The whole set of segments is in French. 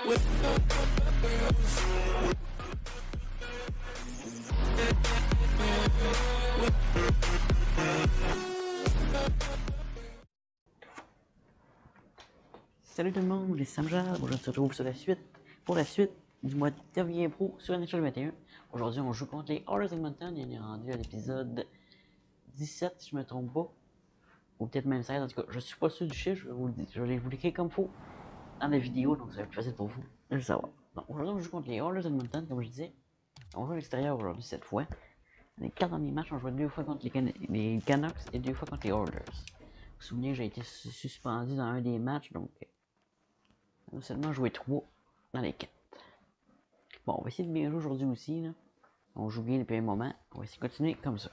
Salut tout le monde, c'est Sam Jab. Aujourd'hui, on se retrouve pour la suite du mois de février pro sur NHL 21. Aujourd'hui, on joue contre les Oilers Edmonton. Il est rendu à l'épisode 17, si je me trompe pas. Ou peut-être même 16, en tout cas, je suis pas sûr du chiffre, je vais vous l'écrire comme faut dans la vidéo, donc ça va être plus facile pour vous de le savoir. Donc aujourd'hui, on joue contre les Oilers Edmonton, comme je disais. On joue à l'extérieur aujourd'hui cette fois. Les 4 derniers matchs, on joue 2 fois contre les Canucks et 2 fois contre les Oilers. Vous vous souvenez, j'ai été suspendu dans un des matchs, donc on a seulement joué 3 dans les 4. Bon, on va essayer de bien jouer aujourd'hui aussi. Là. On joue bien depuis un moment. On va essayer de continuer comme ça.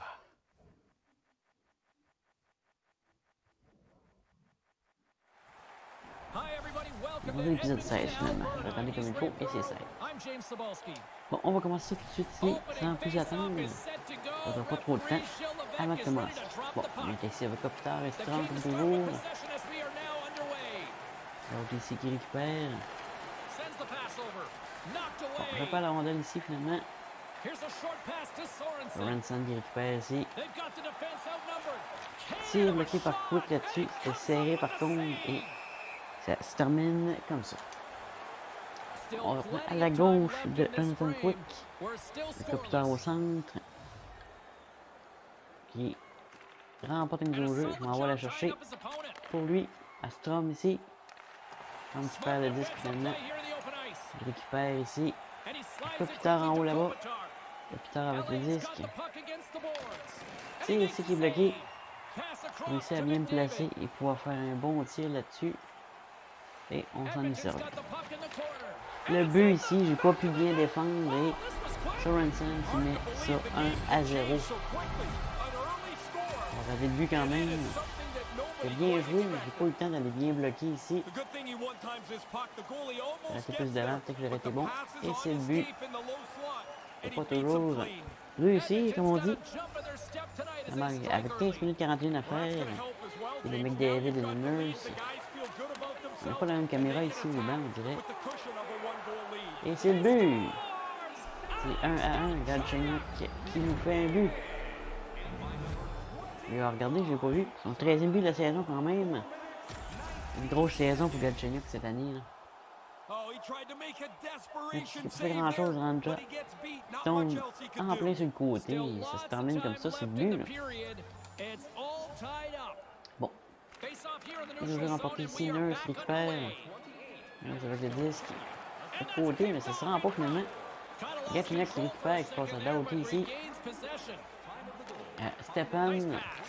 On va l'épisode 16 finalement. J'attendais comme il faut et c'est 16. Bon, on va commencer tout de suite ici, sans plus attendre. Ça ne pas trop de temps avant de commencer. Bon, on est ici avec Kopitar et Strong comme toujours. L'autre ici qui récupère. Bon, je vais pas la rondelle ici finalement. Sorensen qui récupère ici. Tir bloqué par Quick là-dessus. C'était serré par contre et ça se termine comme ça. On reprend à la gauche de Jonathan Quick. Le Kopitar au centre. Qui remporte une mise au jeu. Je m'en vais la chercher. Pour lui, à Strom ici. On récupère le disque finalement. Je récupère ici. Kopitar en haut là-bas. Kopitar avec le disque. C'est ici qui est bloqué. Il réussit à bien me placer et pouvoir faire un bon tir là-dessus. Et on s'en est servi. Le but ici, j'ai pas pu bien défendre et Sorensen qui met ça 1-0. On avait le but quand même. J'ai bien joué, mais j'ai pas eu le temps d'aller bien bloquer ici. J'aurais été plus devant, peut-être que j'aurais été bon. Et c'est le but. C'est pas toujours réussi, comme on dit. Avec 15 minutes 41 à faire, et le McDavid et le Nurse. On n'a pas la même caméra ici au banc, on dirait. Et c'est le but. C'est 1-1, Galchenyuk qui nous fait un but. Mais regardez, je l'ai pas vu. Son 13e but de la saison quand même. Une grosse saison pour Galchenyuk cette année. Là. C'est pas grand chose dans le jeu. Il tombe en plein sur le côté. Ça se termine comme ça, c'est le but. Là. Bon. Je vais remporter ici. Nurse récupère. Nurse avec le disque. De côté, mais ça se rend pas finalement. Galchenyuk qui récupère, qui passe à Doughty ici. Stepan.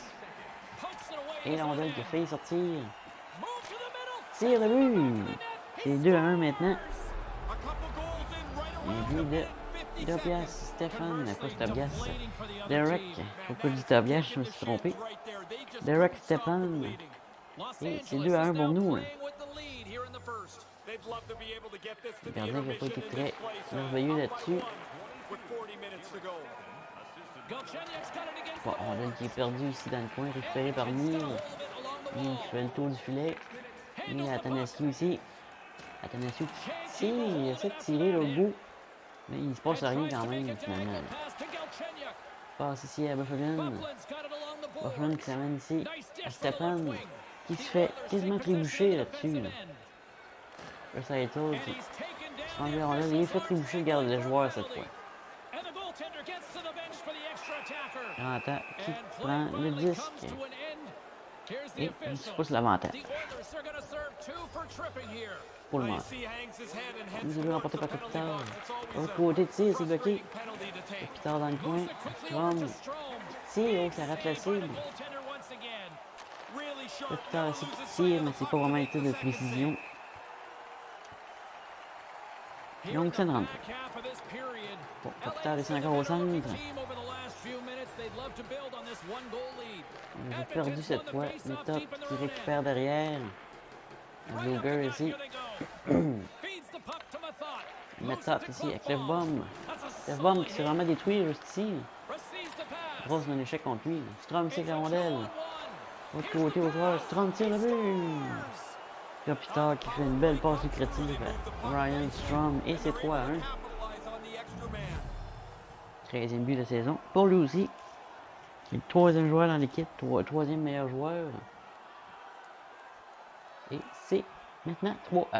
Et la rondelle qui a failli sortir. Tire de but. C'est 2-1 maintenant. Les buts de Tobias Stefan, pas Tobias. Derek, faut pas dire Tobias, je me suis trompé. Derek Stepan. Et c'est 2-1 pour nous. Hein. Le gardien qui n'a pas été très merveilleux là-dessus. Bon, rondelle qui est perdu ici dans le coin, récupéré par Neil. Neil qui fait le tour du filet. Neil à Athanasiou ici. Athanasiou qui tire, il essaie de tirer l'autre bout. Mais il se passe rien quand même finalement. Passe ici à Buffalo. Buffalo qui s'amène ici à Stepan. Qui se fait quasiment trébucher là-dessus. Là, ça a été autre. Il fait trébucher le joueur cette fois. Attends, qui prend le disque et il se pousse l'avantage. Pour le moment. Nous allons remporter par Kopitar. L'autre côté de tir, c'est bloqué. Kopitar dans le coin. Strom tire, oh, ça rate la cible. Kopitar ici qui tire, mais c'est pas vraiment un tir de précision. Donc ça ne rentre pas. Bon, Kopitar ici encore au centre. J'ai perdu cette fois. Metop qui récupère derrière. Luger ici. Metop ici avec Lefbom. Lefbom qui s'est vraiment détruit juste ici. Grosse d'un échec contre lui. Strom tire la rondelle. Autre côté au joueur. Strom tire le but. Kopitar qui fait une belle passe lucrative à Ryan Strome et c'est 3-1. 13e but de saison pour lui aussi. Le 3e joueur dans l'équipe, 3e meilleur joueur. Et c'est maintenant 3-1.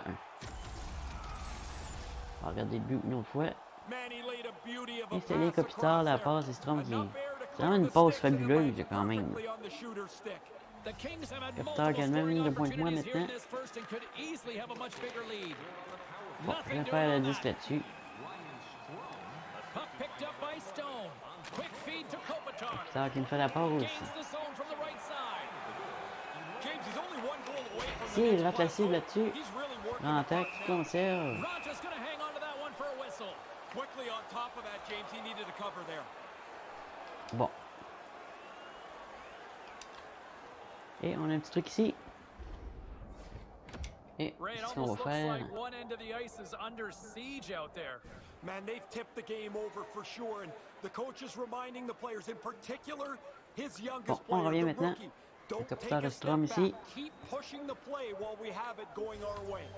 On va regarder le but une autre fois. Et c'est les Kopitar, la passe et Strome qui... C'est vraiment une passe fabuleuse quand même. Kopitar qui a le même ligne de pointe que moi maintenant. Bon, je vais faire la disque là-dessus. Kopitar qui me fait la passe aussi. Si, il rate la cible là-dessus. En attaque, qui conserve. Bon. Et on a un petit truc ici. Et ce qu'on va faire. Man, they've tipped the game over for sure, and the coach is reminding the players, in particular, his youngest Bon, on revient player, the maintenant. rookie. Le Don't Kopitar take et a step Strome ici. back. Keep pushing the play while we have it going our way.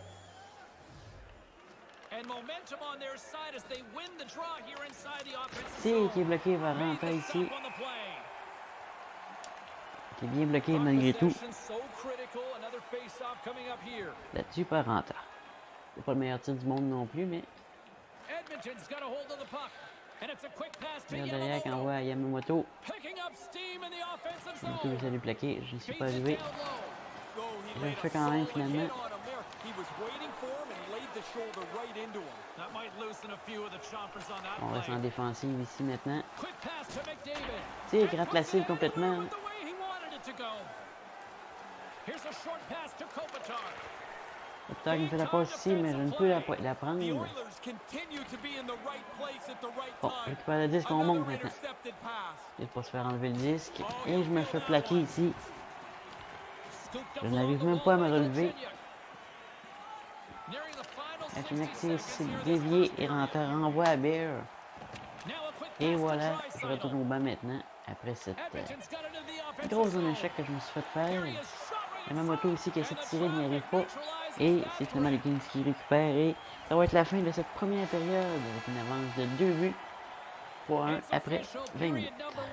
And momentum on their side as they win the draw here inside the offensive Si, zone. qui est bloqué, va rentrer Make a ici. stop on the play. Qui est bien bloqué malgré tout. Possession so critical. Another face-off coming up here. Là-dessus, pas rentable. C'est pas le meilleur tir du monde non plus, mais Edmonton's got a hold of the puck. And it's a quick pass to là derrière qui Yamamoto. envoie à Yamamoto. Picking up steam in the offensive Yamamoto zone. essaie de plaquer, je ne suis pas Beats it arrivé. down low. Oh, he Je le laid fais a quand même solid finalement. hit on him there. He was waiting for him and laid the shoulder right into him. That might loosen a few of the chompers on that On reste en play. défensive ici maintenant. Quick pass to McDavid. Tu sais, il gratte la cible complètement. With the way he wanted it to go. Here's a short pass to Kopitar. Kopitar qui me fait la passe ici, mais je ne peux la prendre. The Oilers continue to be in the right place at the right Bon, je time. récupère le disque, on monte Another maintenant. intercepted pass. Il faut se faire enlever le disque. Et je me fais plaquer ici. Je n'arrive même pas à me relever. Avec une actrice déviée et renvoie à Bear. Et voilà, je retourne au banc maintenant. Après cette grosse zone d'échec que je me suis fait faire. Yamamoto aussi qui essaie de tirer, n'y arrive pas. Et c'est finalement les Kings qui récupèrent. Et ça va être la fin de cette première période avec une avance de 2 buts pour 1 après 20 minutes.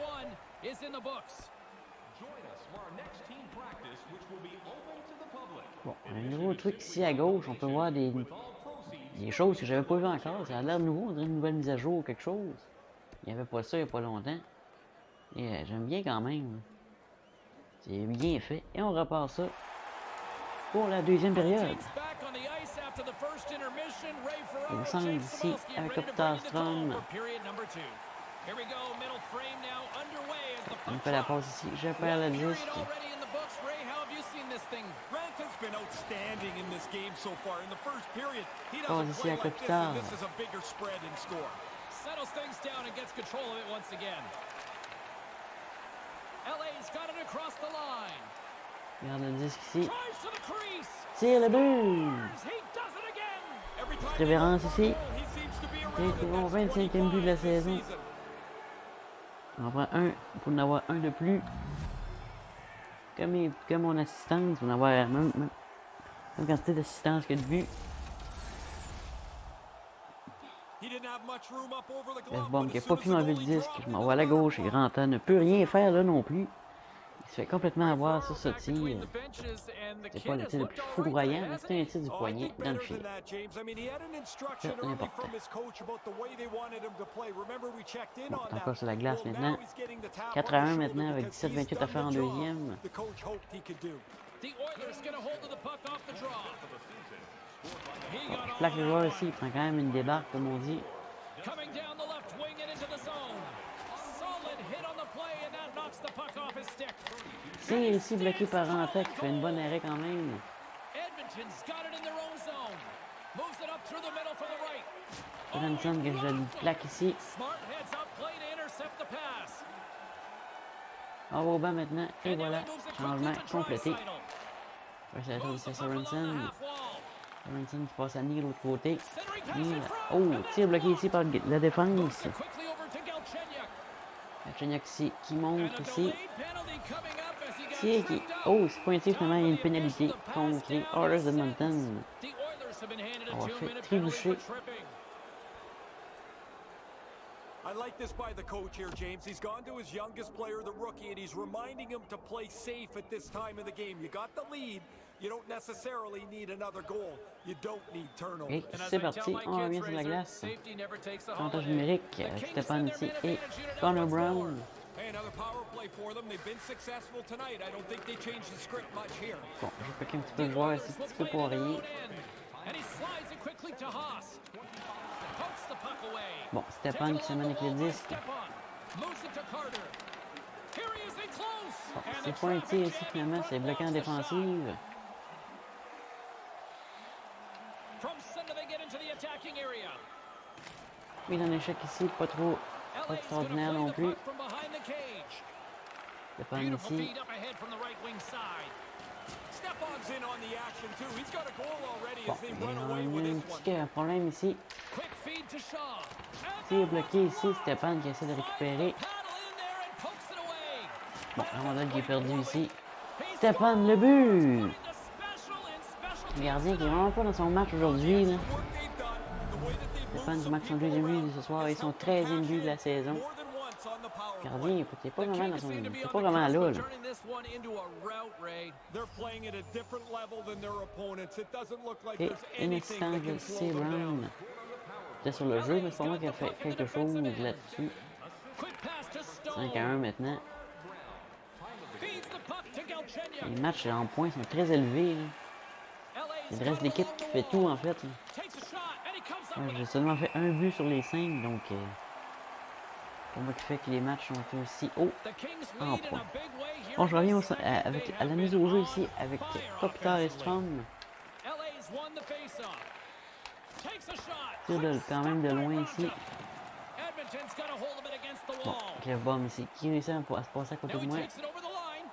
Bon, un nouveau truc ici à gauche, on peut voir des choses que j'avais pas vues encore. Ça a l'air nouveau, on dirait une nouvelle mise à jour ou quelque chose. Il n'y avait pas ça il n'y a pas longtemps. Et j'aime bien quand même. C'est bien fait. Et on repart ça pour la deuxième période. On semble ici à Kopitar Strome. On fait la passe ici. Je perds le disque. Rantane's been outstanding in this game so far. In the first period, he Passe doesn't ici play à like this, Kopitar. and this is a bigger spread and score. Settles things down and gets control of it once again. LA's got it across the line. Regarde le disque ici. Drives to the crease. Tire le but! He does it again. Every time Révérence ici. he seems to be Et around pour the mon next 25e but de la 25 saison. season. On en prend un pour en avoir un de plus. Comme mon assistance, pour en avoir la même quantité d'assistance que de buts. He didn't have much room up over the Le glove, bombe but qui as n'a pas soon pu as the m'enlever le goalie disque, dropped je it m'envoie à la in the gauche et Rantanen ne peut rien faire là non plus. Il se fait complètement avoir sur ce tir. C'est pas le tir le plus foudroyant, mais c'est un tir du Oh, I poignet think dans le better filet. than that, James. I mean, he had an instruction C'est early important. from his coach about the way they wanted him to play. Remember, we checked in Bon, on c'est encore that. sur la glace Well, maintenant. now he's getting the tap 4 on à the 1 shoulder maintenant avec because 17-28 he's à faire en done the job deuxième. the coach hoped he could do. The Oilers get a hold of the puck off the draw. He got Je all plaque le around joueur it. ici, il prend quand même une débarque comme on dit. Coming down the left wing and into the zone. Solid hit on the play and that knocks the puck off his stick. C'est ici bloqué par Rantanen qui fait une bonne arrêt quand même. Edmonton's got it in their own zone. Moves it up through the middle for the right. Johansson que je le plaque ici. Smart heads up play to intercept the pass. On va au banc maintenant. Et And now voilà, he moves it changement quickly to complété. Draisaitl. First la Moves c'est the puck along the Sorensen. half wall. Sorensen qui passe à Neil de l'autre côté. Centering pass Neil. in front. Oh, tir bloqué ici par la défense. Moves it quickly over to Galchenyuk. Galchenyuk ici qui monte And a ici. delayed penalty coming up as he got Qui tripped out. oh, c'est pointé finalement, il y a une pénalité Pushes the pass contre les down Oilers to d'Edmonton. Sens. The Oilers have been handed a On va 2-minute faire penalty trébucher. for tripping. I like this by the coach here, James. He's gone to his youngest player, the rookie, and he's reminding him to play safe at this time of the game. You got the lead. You don't necessarily need another goal. You don't need turnovers. Et And as c'est I tell parti, my on revient kids, sur la Razor, glace. safety never takes a Avantage holiday. numérique The avec Kings Stéphane send their ici man et advantage unit Connor up once more. Brown. Hey, another power play for them. They've been successful tonight. I don't think they changed the script much here. Bon, j'ai piqué un petit peu le joueur ici, un petit peu pour rien. And he slides it quickly to Haas. Pokes the puck away. Bon, Stéphane qui se mène avec le disque. Moves it to Carter. Here he is in close. Bon, And c'est the pointé traffic ici jam finalement, from c'est bloqué en off the shot. défensive. From center they get into the attacking area. Mise en échec ici, pas trop LA is going to extraordinaire play non the plus. puck from behind the cage. Stéphane Beautiful ici. feed up ahead from the right wing side. Stepan's in on the action, too. He's got a goal already Bon, as they il run y a away with un this one. petit problème ici. Quick feed to Shaw. And Ici est bloqué ici, Stéphane qui essaie de récupérer. paddle in there and pokes it away. Bon, la rondelle qui est perdue ici. He's Stéphane, le but! putting the special in special Le gardien qui est vraiment pas dans son match aujourd'hui. là. Work they've done, the way that they've moved Stéphane qui some marque son people deuxième around, but ce soir et it's son helped them 13e but de la cash saison. in more than once on the power Gardien, play. écoute, il est pas The vraiment dans Kings son. seem to Il be est on pas the vraiment cusp là. of là. turning this one into a route raid. They're playing at a different level than their opponents. It doesn't look like Et there's une anything that assistance de can slow C. them down. Brown. C'était sur le jeu, mais c'est pas moi qui a fait quelque chose là-dessus. Quick pass to 5 à Stone. 1 maintenant. Feeds the puck to Galchenyuk. Les matchs en points sont très élevés. Là. LA's Il reste got l'équipe along qui the fait tout wall. en fait. Là. Takes a shot and he comes up Moi, with j'ai it. seulement fait un but sur les 5, donc pour moi qui fait que les matchs sont aussi hauts. The Kings en lead in points. a big way here Bon, je in reviens the second. avec, They à la have mise been au jeu on ici avec fire Kopitar et offensively. Strom. LA's won the face-off. Takes a shot. Tire de, quand même de loin ici. Edmonton's got a hold of it against the Bon, wall. Clef Bomb ici qui réussit à se passer à côté Now de he moi. takes it over the line.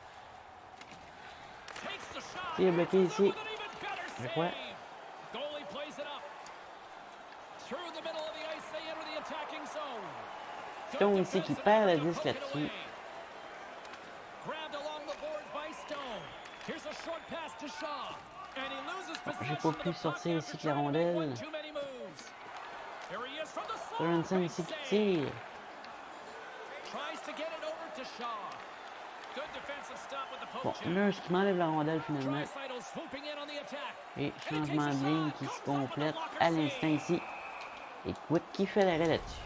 Takes the shot. Tire bloqué ici. With an even better Je save. crois. Goalie plays it up. Through the middle of the ice, they enter the attacking zone. Good Stone ici qui defensive perd le effort to disque poke it là-dessus. away. Grabbed along the boards by Stone. Here's a short pass to Shaw. And he loses Bon, j'ai possession pas of pu the puck sortir after ici avec la trying to make rondelle. one too many moves. Here he is from the slot. Sorensen Great ici qui save. tire. Tries to get it over to Shaw. Good defensive stop with the Bon, poke check. Nurse qui m'enlève la rondelle finalement. Draisaitl swooping in on the attack. Et changement de ligne qui se complète à l'instant ici. Et Quick qui fait l'arrêt là-dessus.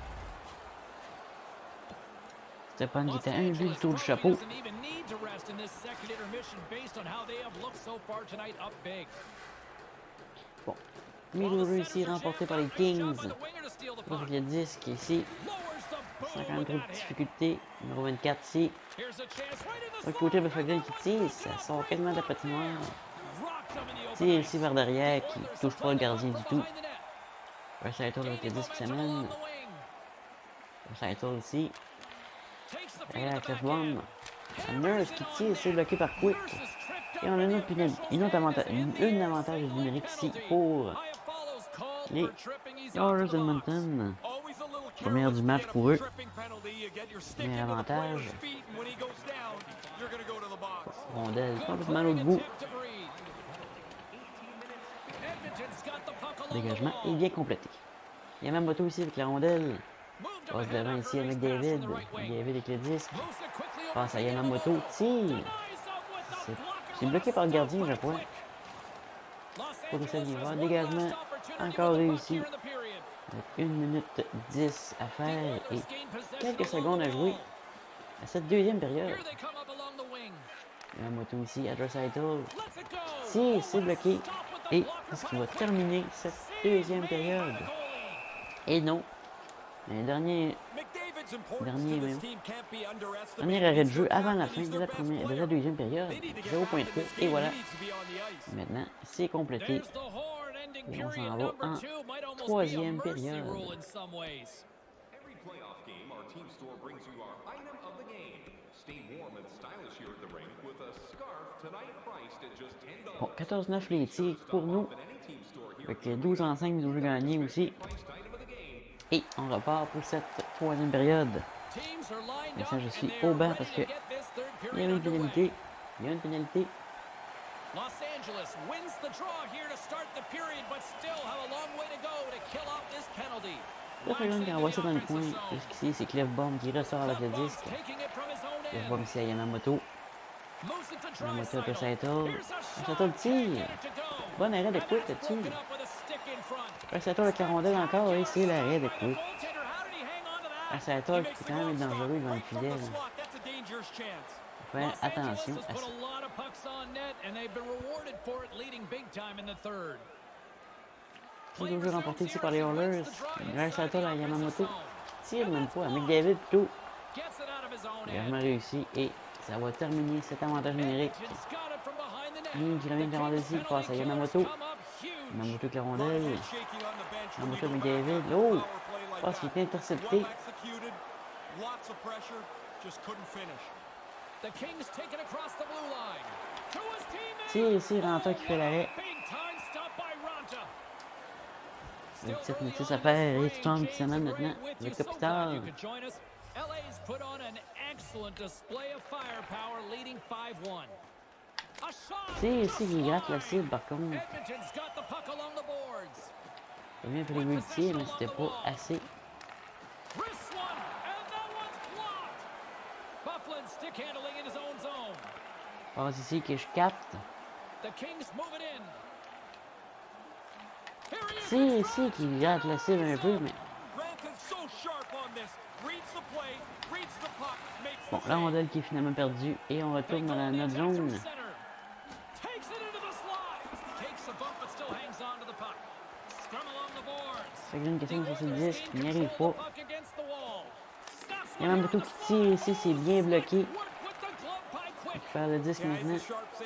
Stéphane qui était à un but du tour du chapeau. Doesn't even need to rest in this second intermission based on how they have looked so far tonight up big. Bon, mise au jeu ici remporté par les Kings. Avec le disque ici. Sans quand même trop de difficultés. Numéro 24 ici. De l'autre côté, Buffalo qui tire. Ça sort quasiment de la patinoire. Tire ici vers derrière qui touche pas le gardien du tout. Draisaitl avec le disque qui s'amène. Draisaitl ici. Et la Clef Bomb. Nurse qui tire, c'est bloqué par Quick. Et on a une autre avantage numérique ici pour les Oilers d'Edmonton. Première du match pour eux. Premier avantage. Rondelle complètement à l'autre bout. Dégagement est bien complété. Il y a même moto ici avec la rondelle. Passe de l'avant ici avec David. David avec le disque. Passe à Yamamoto. Tire. C'est bloqué par le gardien, je crois. Pour que ça y va. Dégagement encore réussi. Avec 1 minute 10 à faire et quelques secondes à jouer à cette deuxième période. Yamamoto ici à Draisaitl. Tire, c'est bloqué. Et est-ce qu'il va terminer cette deuxième période? Et non. Mais dernier arrêt de jeu avant la fin de la deuxième période. 0.3 et voilà. Maintenant, c'est complété. Et on s'en va en troisième période. Bon, 14-9 les tirs pour nous. Avec 12 en 5 nous avons gagné aussi. Et on repart pour cette troisième période. Maintenant, je suis au banc parce que il y a une pénalité. Il y a une pénalité. Los Angeles wins the draw here to start the period, but still have a long way to go to kill off this penalty. Là, Ferland qui envoie ça dans le coin. Jusqu'ici, c'est Clefbaum qui ressort avec le disque. Clefbaum ici à Yamamoto. Yamamoto de Saito. Saito le tire. Bon arrêt de Quick là-dessus. Saito avec la rondelle encore et c'est l'arrêt de Quick. Saito qui peut quand même être dangereux devant le filet. Faire attention à ça. C'est toujours remporté ici par les Oilers. Grâce à toi, Yamamoto tire même pas à McDavid plutôt. Il a vraiment réussi et ça va terminer cet avantage numérique. Ligne qui revient de la rondelle ici, passe à Yamamoto. Yamamoto avec la rondelle. Yamamoto avec McDavid. Oh! Passe qui est intercepté. C'est ici Ranta qui fait l'arrêt. Le petit notice à faire et Storm qui s'amène maintenant. Le Kopitar. C'est ici qui gratte la cible par contre. Il a bien fait les multiers, mais c'était pas assez. Passe ici que je capte. C'est ici qui gratte la cible un peu, mais... Bon, la rondelle qui est finalement perdue et on retourne dans notre zone. Fait que j'ai une question sur ce disque, il n'y arrive pas. Il y a Yamamoto qui tire ici, c'est bien bloqué. Il faut faire le disque maintenant.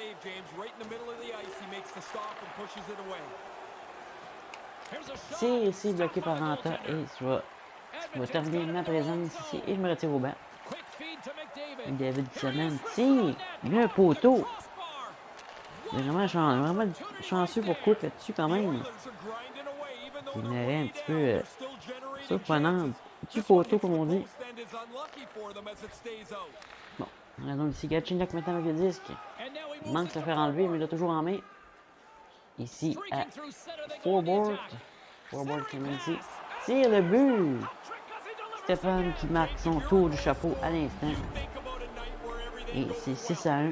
C'est ici bloqué par Ranta et je vais terminer ma présence ici et je me retire au banc. David qui s'amène. Si! Il y a un poteau! Il est vraiment chanceux pour Quick là-dessus quand même. C'est une arrêt un petit peu surprenante. Petit poteau comme on dit. Bon, on a donc ici Galchenyuk maintenant avec le disque. Il manque de se faire enlever, mais il l'a toujours en main. Ici à Forward. Forward qui est ici. Tire le but! Stéphane qui marque son tour du chapeau à l'instant. Et c'est 6-1.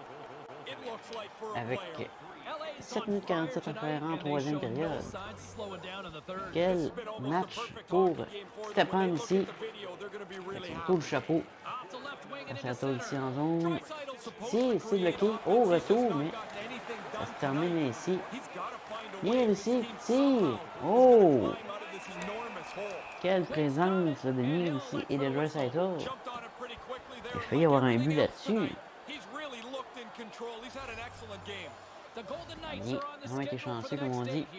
Avec 7 minutes 47 à faire en troisième période. Quel match pour Stéphane ici. Avec son tour du chapeau. Sato ici en zone. C'est bloqué au retour, mais ça se termine ici. Bien ici, tire. Oh! Quelle présence de Neil ici et de Draisaitl. Il a failli avoir un but là-dessus. Il a vraiment été chanceux, comme on dit.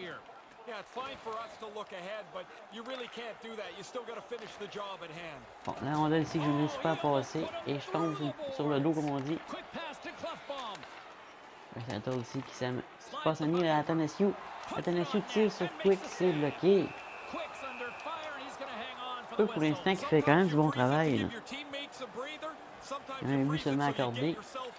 Bon, la rondelle ici que je ne réussis pas à passer et je tombe sur le dos, comme on dit. Draisaitl ici qui passe à Neil à Athanasiou. Athanasiou tire sur Quick, c'est bloqué. Pour l'instant, qui fait quand même du bon travail. Là. Il a un but seulement accordé.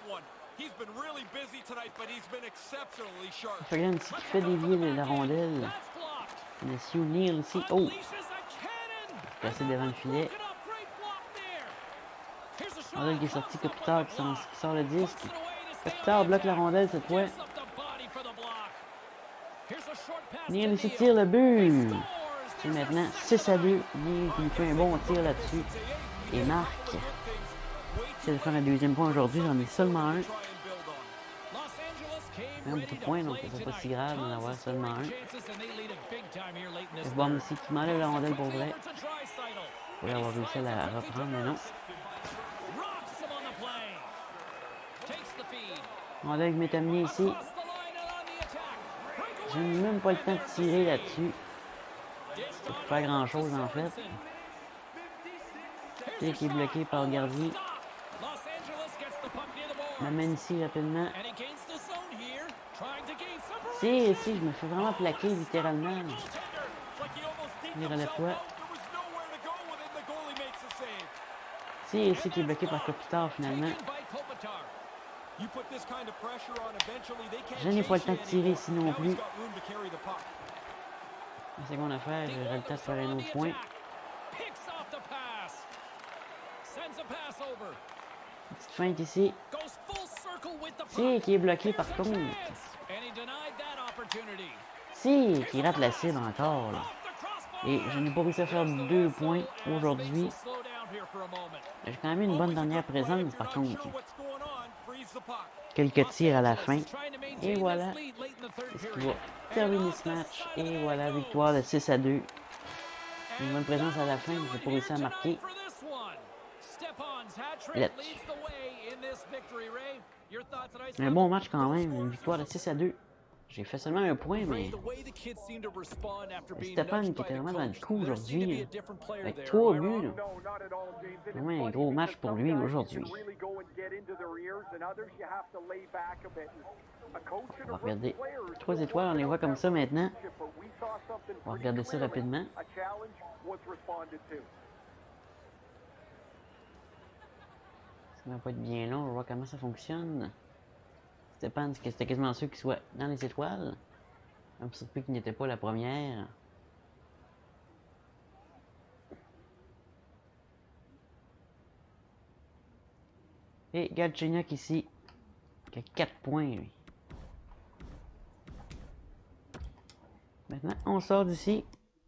Ferland ici qui fait dévier la rondelle. Athanasiou, Neil ici. Oh! Placé devant le filet. Rondelle qui est sorti, Kopitar qui sort le disque. Kopitar bloque la rondelle cette fois. Neil ici tire le but. Et maintenant 6-2. Neil qui fait un bon tir là-dessus. Et marque. C'est de faire un deuxième point aujourd'hui. J'en ai seulement un. Un beaucoup de points, donc c'est pas si grave d'en avoir seulement un. Clefbaum ici qui m'enlève la rondelle pour vrai. Il pourrait avoir réussi à la reprendre, mais non. Rondelle qui m'est amené ici. Je n'ai même pas le temps de tirer là-dessus. C'est pas grand chose en fait. Tir qui est bloqué par le gardien. M'amène ici rapidement. Si, je me fais vraiment plaquer littéralement. Il relève quoi? C'est ici qui est bloqué par Kopitar finalement. Je n'ai pas le temps de tirer ici non plus. La seconde affaire, j'aurai le temps de faire un autre point. Petite feinte ici. Si, qui est bloqué par contre. Si, qui rate la cible encore. Là. Et je n'ai pas réussi à faire 2 points aujourd'hui. J'ai quand même eu une bonne dernière présence par contre. Quelques tirs à la fin. Et voilà. C'est ce qui va terminer ce match. Et voilà, victoire de 6-2. Une bonne présence à la fin, j'ai pas réussi à marquer. Let's. Un bon match quand même, une victoire de 6-2. J'ai fait seulement un point, mais Stéphane qui était vraiment dans le coup aujourd'hui, avec 3 buts. Vraiment un gros match pour lui aujourd'hui. On va regarder 3 étoiles, on les voit comme ça maintenant. On va regarder ça rapidement. Ça va pas être bien long, on va voir comment ça fonctionne. Stéphane, c'était quasiment sûr qu'il soit dans les étoiles. Un peu surpris qu'il n'était pas la première. Et Galchenyuk ici, qui a 4 points, lui. Maintenant, on sort d'ici.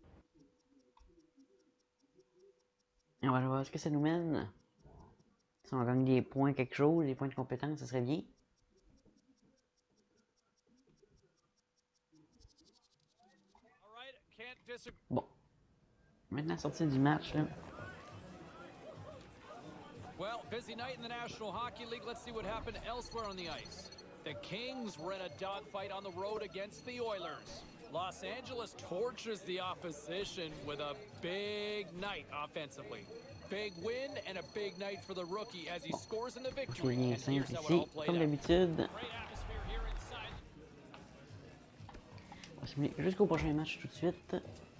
Et on va voir ce que ça nous mène. Si on gagne des points quelque chose, des points de compétence, ça serait bien. Bon. Maintenant, sortir du match, là. Well, busy night in the National Hockey League. Let's see what happened elsewhere on the ice. The Kings were in a dogfight on the road against the Oilers. Los Angeles tortures the opposition with a big night offensively. Big win and a big night for the rookie as he scores in the victory. Bien simple ici, comme d'habitude. On va se mettre jusqu'au prochain match tout de suite.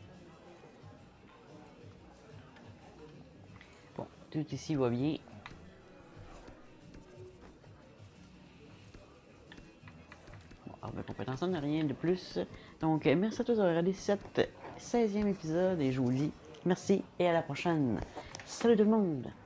Bon, tout ici va bien. Bon, alors, compétence, on n'a rien de plus. Donc, merci à tous d'avoir regardé cette 16e épisode et je vous dis merci et à la prochaine. Salut tout le monde!